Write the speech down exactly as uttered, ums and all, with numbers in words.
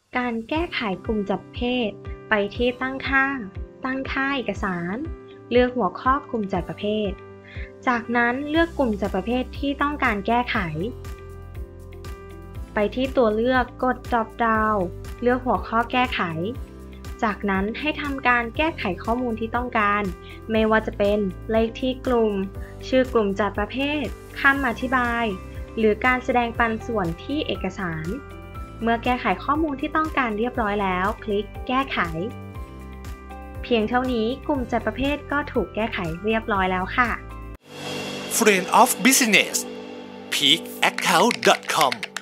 การแก้ไขกลุ่มจัดประเภทไปที่ตั้งค่าตั้งค่าเอกสารเลือกหัวข้อกลุ่มจัดประเภทจากนั้นเลือกกลุ่มจัดประเภทที่ต้องการแก้ไขไปที่ตัวเลือกกด Drop Down เลือกหัวข้อแก้ไขจากนั้นให้ทำการแก้ไขข้อมูลที่ต้องการไม่ว่าจะเป็นเลขที่กลุ่มชื่อกลุ่มจัดประเภทคำอธิบายหรือการแสดงปันส่วนที่เอกสารเมื่อแก้ไขข้อมูลที่ต้องการเรียบร้อยแล้วคลิกแก้ไขเพียงเท่านี้กลุ่มจัดประเภทก็ถูกแก้ไขเรียบร้อยแล้วค่ะ Friend of Business พีค แอคเคาท์ ดอท คอม